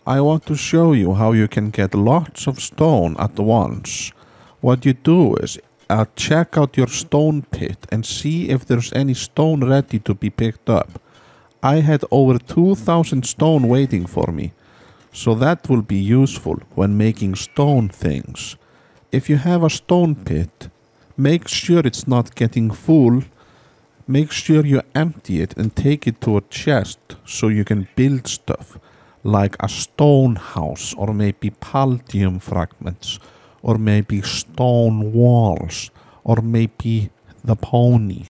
I want to show you how you can get lots of stone at once. What you do is check out your stone pit and see if there's any stone ready to be picked up. I had over 2,000 stone waiting for me, so that will be useful when making stone things. If you have a stone pit, make sure it's not getting full. Make sure you empty it and take it to a chest so you can build stuff like a stone house, or maybe palladium fragments, or maybe stone walls, or maybe the pony.